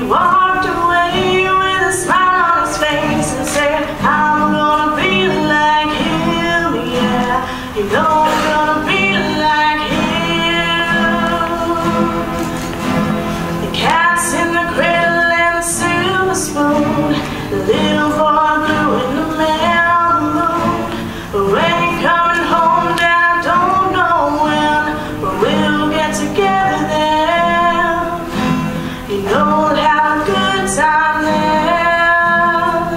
walked away with a smile on his face and said, I'm gonna be like him, yeah. You know I'm gonna be like him. The cat's in the cradle and the silver spoon, the little boy blue and the man on the moon. But when you're coming home, Dad, I don't know when, but we'll get together then. You know we'll have a good time then.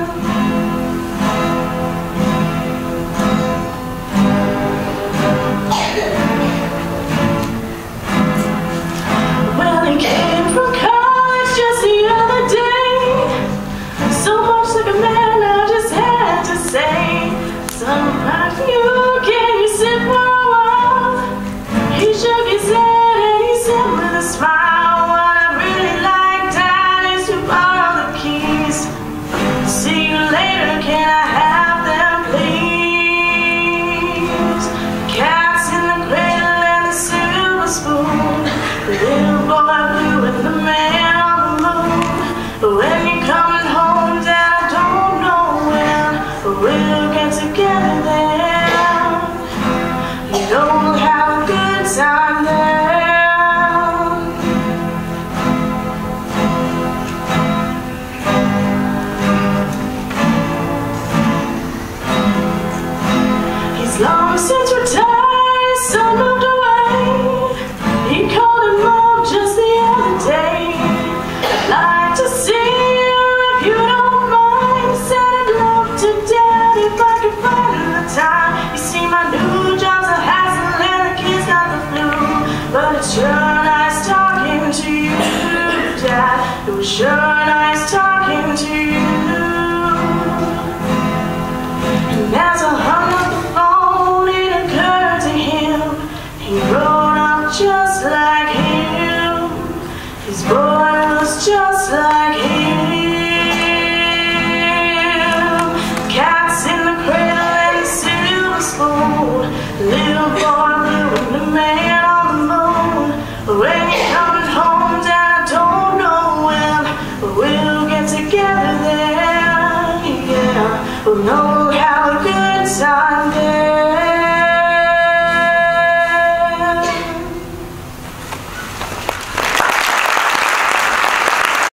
Well, he came from college just the other day, so much like a man I just had to say. Something about you, can you sit for a while? He shook his head and he said with a smile, what I really like, Dad, is to borrow the keys. See you later, can I have them, please? Cat's in the cradle and the silver spoon, the little boy blue and the man on the moon. But when you're coming home, Dad, I don't know when, but we'll get together then. You know we'll have a good time then. He's long since retired, his son moved away. He called him up just the other day. I'd like to see you if you don't mind. He said I'd love to, Dad, if I could find the time. You see, my new job's a hassle and the kids got the flu, but it's sure nice talking to you, Dad. It was sure nice talking to you. And as I hung up the phone, it occurred to him, he grown up just like him. His boy was just like him. Cat's in the cradle and the silver spoon, little boy blue and the man on the moon. When you're coming home, Dad, I don't know when, but we'll get together then, yeah. We'll know we'll have a good time then.